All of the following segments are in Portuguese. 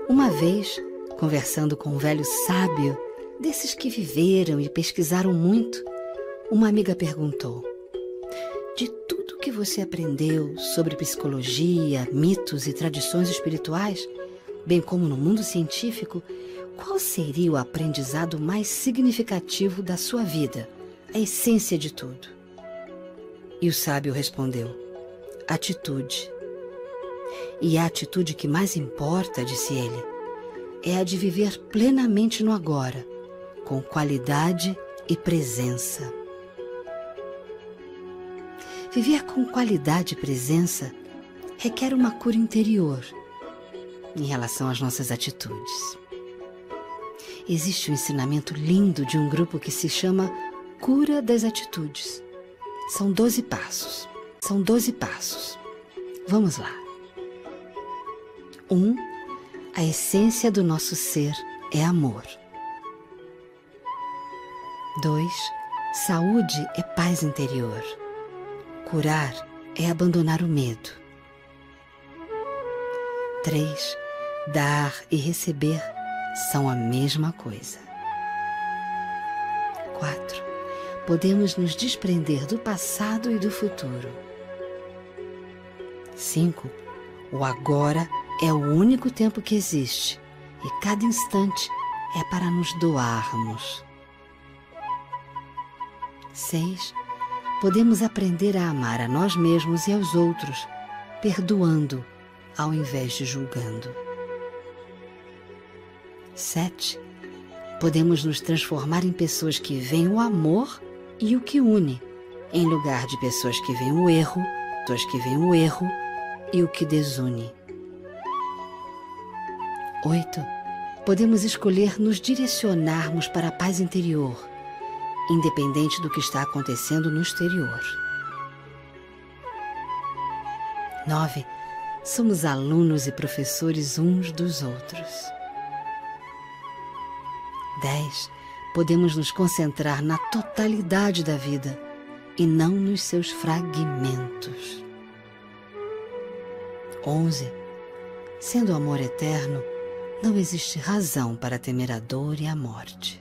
Uma vez, conversando com um velho sábio, desses que viveram e pesquisaram muito, uma amiga perguntou: de tudo que você aprendeu sobre psicologia, mitos e tradições espirituais, bem como no mundo científico, qual seria o aprendizado mais significativo da sua vida, a essência de tudo? E o sábio respondeu: atitude. E a atitude que mais importa, disse ele, é a de viver plenamente no agora, com qualidade e presença. Viver com qualidade e presença requer uma cura interior em relação às nossas atitudes. Existe um ensinamento lindo de um grupo que se chama Cura das Atitudes. São 12 passos. São 12 passos. Vamos lá. 1. A essência do nosso ser é amor. 2. Saúde é paz interior. Curar é abandonar o medo. 3. Dar e receber são a mesma coisa. 4. Podemos nos desprender do passado e do futuro. 5. O agora é o único tempo que existe e cada instante é para nos doarmos. 6. Podemos aprender a amar a nós mesmos e aos outros, perdoando ao invés de julgando. 7. Podemos nos transformar em pessoas que veem o amor e o que une, em lugar de pessoas que veem o erro, e o que desune. 8. Podemos escolher nos direcionarmos para a paz interior, independente do que está acontecendo no exterior. 9. Somos alunos e professores uns dos outros. 10. Podemos nos concentrar na totalidade da vida e não nos seus fragmentos. 11. Sendo o amor eterno, não existe razão para temer a dor e a morte.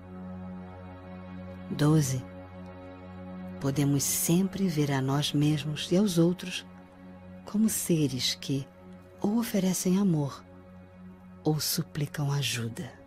12. Podemos sempre ver a nós mesmos e aos outros como seres que ou oferecem amor ou suplicam ajuda.